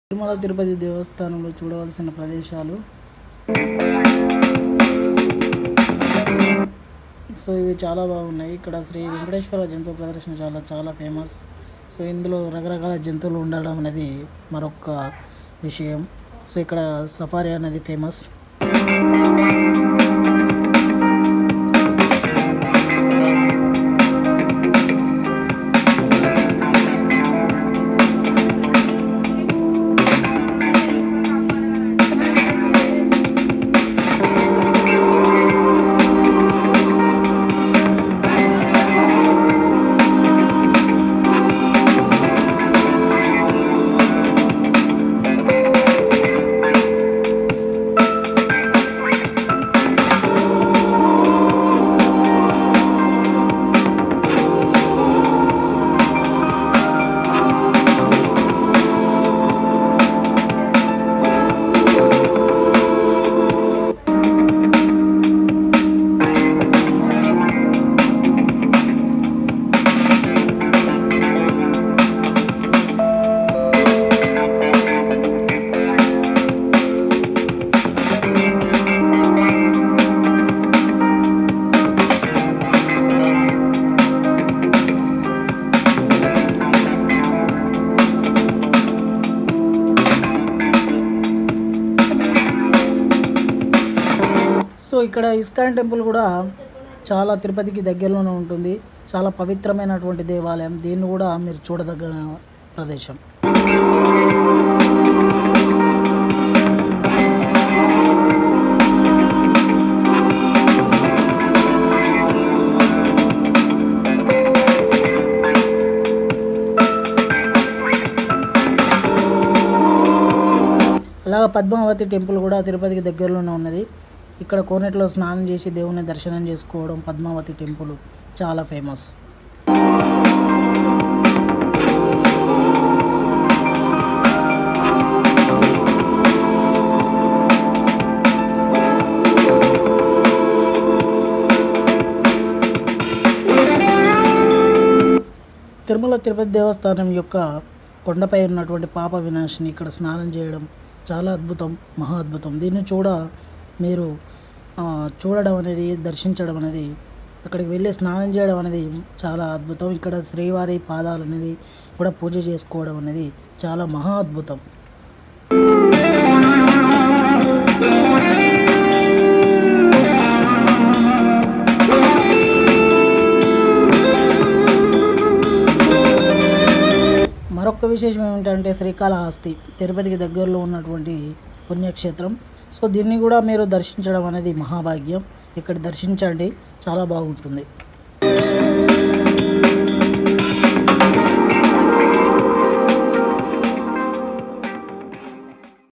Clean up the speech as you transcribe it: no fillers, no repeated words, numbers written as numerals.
తిరుమల తిరుపతి దేవస్థానంలో చూడవలసిన ప్రదేశాలు. సో ఇవి చాలా బాగున్నాయి. ఇక్కడ శ్రీ వెంకటేశ్వర జంతు ప్రదర్శన చాలా ఫేమస్. సో ఇందులో రకరకాల జంతువులు ఉండడం అనేది మరొక విషయం. సో ఇక్కడ సఫారీ అనేది ఫేమస్. సో ఇక్కడ ఇస్కాన్ టెంపుల్ కూడా చాలా తిరుపతికి దగ్గరలోనే ఉంటుంది. చాలా పవిత్రమైనటువంటి దేవాలయం. దీన్ని కూడా మీరు చూడదగ్గ ప్రదేశం. అలాగే పద్మావతి టెంపుల్ కూడా తిరుపతికి దగ్గరలోనే ఉన్నది. ఇక్కడ కోనేటిలో స్నానం చేసి దేవుని దర్శనం చేసుకోవడం పద్మావతి టెంపుల్ చాలా ఫేమస్. తిరుమల తిరుపతి దేవస్థానం యొక్క కొండపై ఉన్నటువంటి పాప వినాశిని ఇక్కడ స్నానం చేయడం చాలా అద్భుతం, మహా అద్భుతం. దీన్ని మీరు చూడడం అనేది, దర్శించడం అనేది, అక్కడికి వెళ్ళి స్నానం చేయడం అనేది చాలా అద్భుతం. ఇక్కడ శ్రీవారి పాదాలు అనేది కూడా పూజ చేసుకోవడం అనేది చాలా మహా అద్భుతం. మరొక విశేషం ఏమిటంటే శ్రీకాళహస్తి తిరుపతికి దగ్గరలో ఉన్నటువంటి పుణ్యక్షేత్రం. సో దీన్ని కూడా మీరు దర్శించడం అనేది మహాభాగ్యం. ఇక్కడ దర్శించండి, చాలా బాగుంటుంది.